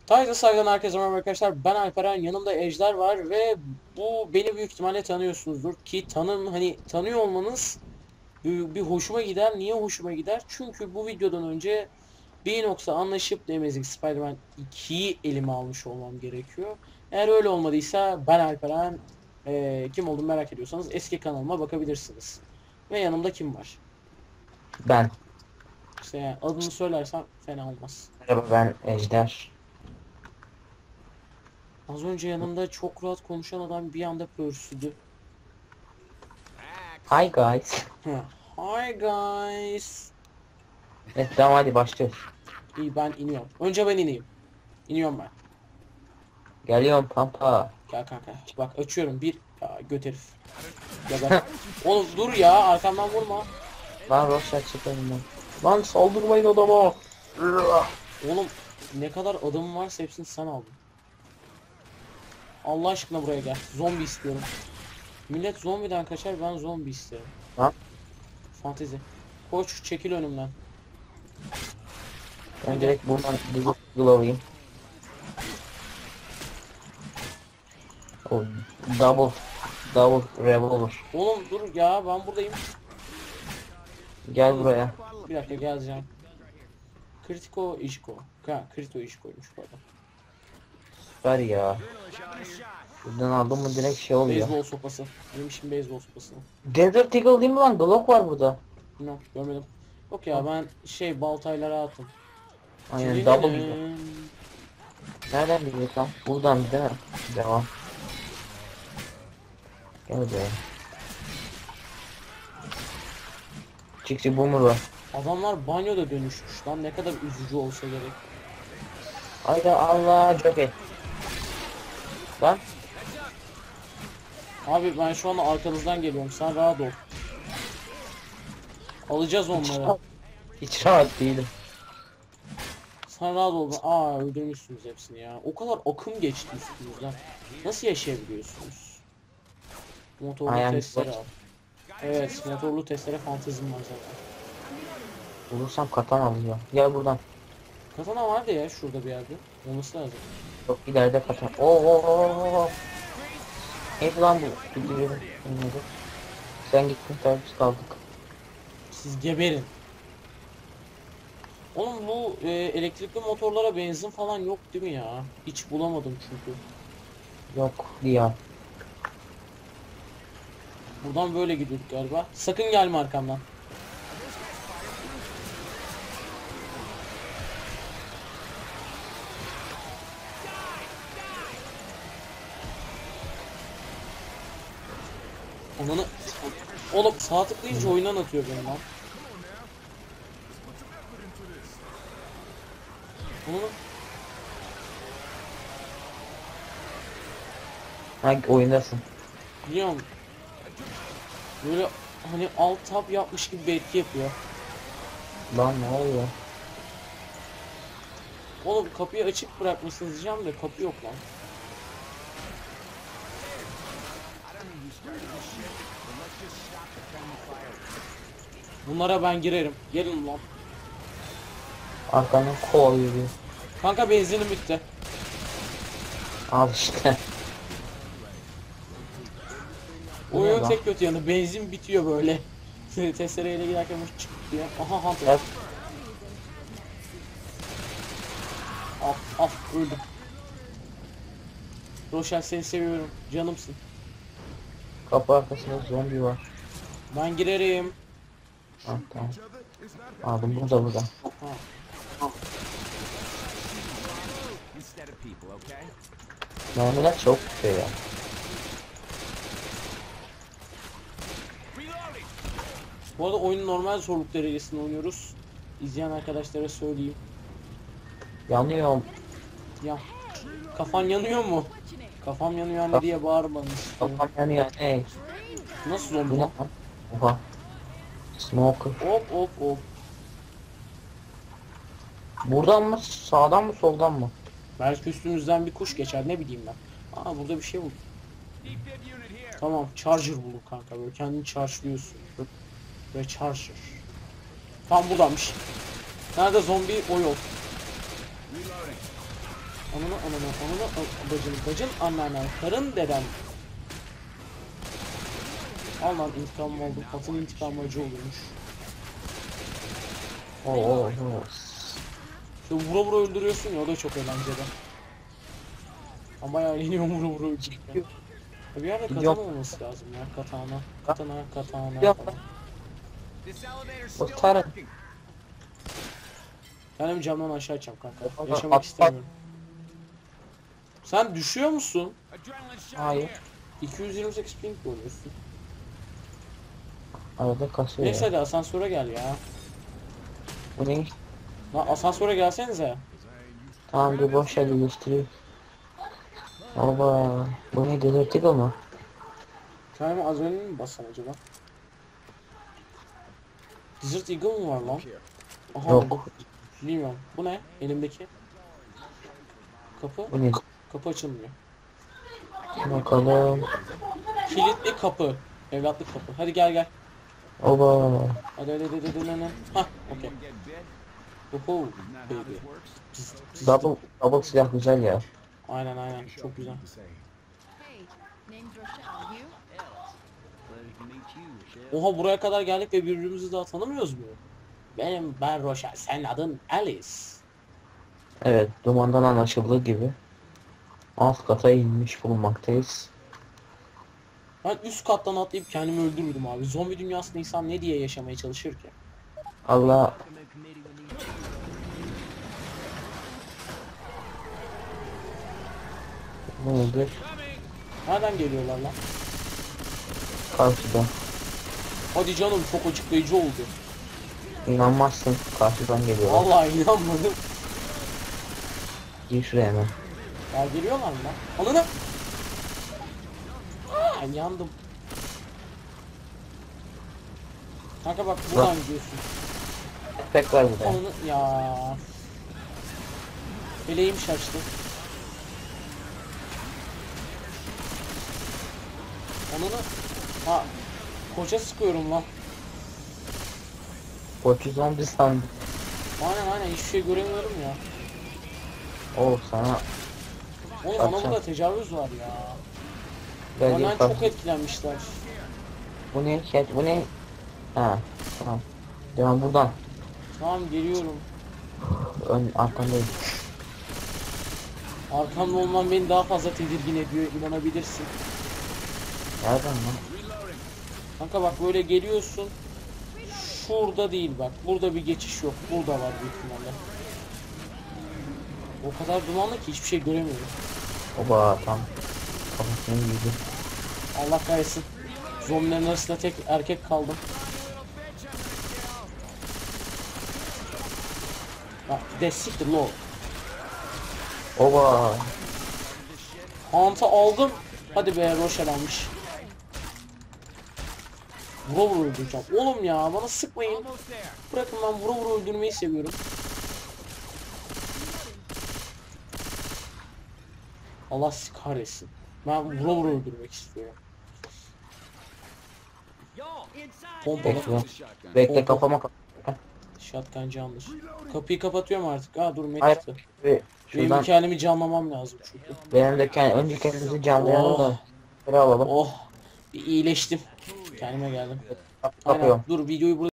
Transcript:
Titan Saygı'dan herkese merhaba arkadaşlar. Ben Alperen, yanımda Ejder var ve bu beni büyük ihtimalle tanıyorsunuzdur ki tanıyor olmanız bir hoşuma gider. Niye hoşuma gider? Çünkü bu videodan önce Beanox'la anlaşıp The Amazing Spider-Man 2'yi elime almış olmam gerekiyor. Eğer öyle olmadıysa ben Alperen, kim olduğumu merak ediyorsanız eski kanalıma bakabilirsiniz. Ve yanımda kim var? Ben. İşte yani adını söylersem fena olmaz. Merhaba, ben Ejder. Az önce yanımda çok rahat konuşan adam bir anda pörsüdü. Hi guys. Heh. Hi guys. Evet, tamam, hadi başlıyoruz. İyi, ben iniyorum. Önce ben ineyim. İniyorum ben. Geliyorum pampa. Gel kanka. Bak açıyorum. Bir ya, göt herif. Geber. Oğlum dur ya, arkamdan vurma. Lan Roşa çık önümden. Lan saldırmayın adama. Oğlum ne kadar adamım varsa hepsini sen aldın. Allah aşkına buraya gel. Zombi istiyorum. Millet zombiden kaçar, ben zombi isterim. Lan Fantezi. Koç çekil önümden. ben direkt buradan Google alayım. O double revolver. Oğlum dur ya, ben buradayım. Gel buraya. Bir dakika geleceğim. Kritiko Işko. Krito Işko'ymuş bu arada. Süper ya. Buradan aldım mı direkt şey oluyor. Beyzbol sopası. Benim işim beyzbol sopası. Desert Eagle değil mi lan? Glock var burada. Bilmiyorum, görmedim. Yok ya, ben baltaylara attım. Aynen double gibi. Nereden biliyorsun? Buradan değil mi? Devam. Gel buraya. Çık boomer var. Adamlar banyoda dönüşmüş lan, ne kadar üzücü olsa gerek. Haydi Allah çok iyi. Lan Abi ben şu anda arkanızdan geliyorum, sen rahat ol. Alacağız onları. hiç rahat değilim. Sen rahat ol. Aa, öldürmüşsünüz hepsini ya. O kadar akım geçti üstünüzden. Nasıl yaşayabiliyorsunuz? Motorlu Ayağım testere boş. al. Evet, motorlu testere fantezim var zaten. Bulursam katan alacağım. Gel buradan. Katana vardı ya şurada bir yerde. Olması lazım. Çok ileride katan. Oo. Neydi lan bu? Gidiyorum. Sen gittin tabii biz kaldık. Siz geberin. Oğlum bu elektrikli motorlara benzin falan yok değil mi ya? Hiç bulamadım çünkü. Yok ya. Buradan böyle gidiyorduk galiba. Sakın gelme arkamdan. Onunu... Oğlum sağ tıklayınca oyundan atıyor beni lan. Onunu... Hangi oyundasın? Biliyorum. Böyle hani alt tab yapmış gibi bir etki yapıyor. Lan ne oluyor? Oğlum kapıyı açık bırakmışsınız diyeceğim de kapı yok lan. Bunlara ben girerim. Gelin lan. Arkandan kovalıyor bir. Kanka benzinim bitti. Al işte. Bu ne Oyunun lan? tek kötü yanı benzin bitiyor böyle. Testereyle giderken hoş çık diye. Aha Hunter. Gel. Al öldüm. Roşel seni seviyorum. Canımsın. Kapı arkasında zombi var. Ben girerim. Ha, tamam. Aldım bunu da burada. Ha. Mermiler çok şey ya. Bu arada oyunun normal zorluk derecesinde oynuyoruz. İzleyen arkadaşlara söyleyeyim. Yanıyorum. Ya kafan yanıyor mu? Kafam yanıyor anne diye bağırmanı istiyorum. Kafam yanıyor. Hey. Nasıl Bu zombi ne lan? lan? Oha. Smoker. Hop. Buradan mı? Sağdan mı? Soldan mı? Belki üstümüzden bir kuş geçer, ne bileyim ben. Aa, burada bir şey buldum. Tamam, charger bulduk kanka, böyle kendini charge'lıyorsun. Ve charger. Tam buradanmış. Nerede zombi? O yol. bacın, anneannen, karın, deden. Al lan intikam oldu. Patın intikamı acı olurmuş. Oo. Şöyle vura vura öldürüyorsun ya, o da çok eğlenceli. Ama ya eğleniyorum vura vura öldürürken. Bir yerde katana Yok. olması lazım ya, katana. Katana Yok. falan. Kurtarın. Kendim camdan aşağı açacağım kanka. Baba, Yaşamak at- istemiyorum. Sen düşüyor musun? Hayır. 228 ping oluyorsun. Arada kasıyor Neyse ya. hadi asansöre gel ya. Bu ne? Lan asansöre gelsenize. Tamam dur boş ver göstereyim. Oba. Bu ne Desert Eagle mı? Kendime az önce mi bassam acaba? Desert Eagle mı var lan? Aha, Yok. bilmiyorum. Bu ne? Elimdeki. Kapı. Bu ne? Kapı açılmıyor. Bakalım. Kilitli kapı. Evlatlık kapı. Hadi gel. Oba. Hadi. Hah, okey. Oho, baby. Double silah güzel ya. Aynen, çok güzel. Hey, name's Rochelle. You? Oha, buraya kadar geldik ve birbirimizi daha tanımıyoruz mu? Ben Rochelle, senin adın Alice. Evet dumandan anlaşıldığı gibi. Alt kata inmiş bulunmaktayız. Ben üst kattan atlayıp kendimi öldürürdüm abi. Zombi dünyasında insan ne diye yaşamaya çalışır ki? Allah. Ne oldu? Nereden geliyorlar lan? Karşıdan. Hadi canım, çok açıklayıcı oldu. İnanmazsın. Karşıdan geliyorlar. Vallahi inanmadım. Gir şuraya hemen. Ya geliyorlar mı lan? Alına. Yandım. Kanka bak buradan gidiyorsun. Tek var burada. Alını ya. Bileğim şaştı. Alını. Ha. Koça sıkıyorum lan. Koçu zombi sandım. Aynen hiçbir şey göremiyorum ya. Oh sana. Oğlum bana Bakacağım. burada tecavüz var ya. Gel Benden gel bak. çok etkilenmişler. Bu ne? Bu ne? Ha tamam. Devam buradan. Tamam geliyorum. Ön arkandayım. Arkamda olman beni daha fazla tedirgin ediyor, inanabilirsin. Nereden lan? Kanka bak böyle geliyorsun. Şurada değil bak. Burada bir geçiş yok. Burada var büyük ihtimalle. O kadar dumanlı ki hiçbir şey göremiyorum. Oba tam. Kafasını yedi. Allah kahretsin. Zombilerin arasında tek erkek kaldım. Bak destektir lo. Oba. Hant'ı aldım. Hadi be, Rochelle almış. Vura vura öldüreceğim. Oğlum ya bana sıkmayın. Bırakın, ben vura vura öldürmeyi seviyorum. Allah sizi kahretsin. Ben vura vura öldürmek istiyorum. Pompalı. Bekle. Bekle kafama Shotgun candır. Kapıyı kapatıyorum artık. Aa dur, Hayır. Metin. Ve Benim şuradan kendimi canlamam lazım çünkü. benim de önce kendimizi canlayalım Oh. da. Şuraya alalım. Oh. Bir iyileştim. Kendime geldim. Aynen. Kapıyorum. Dur videoyu burada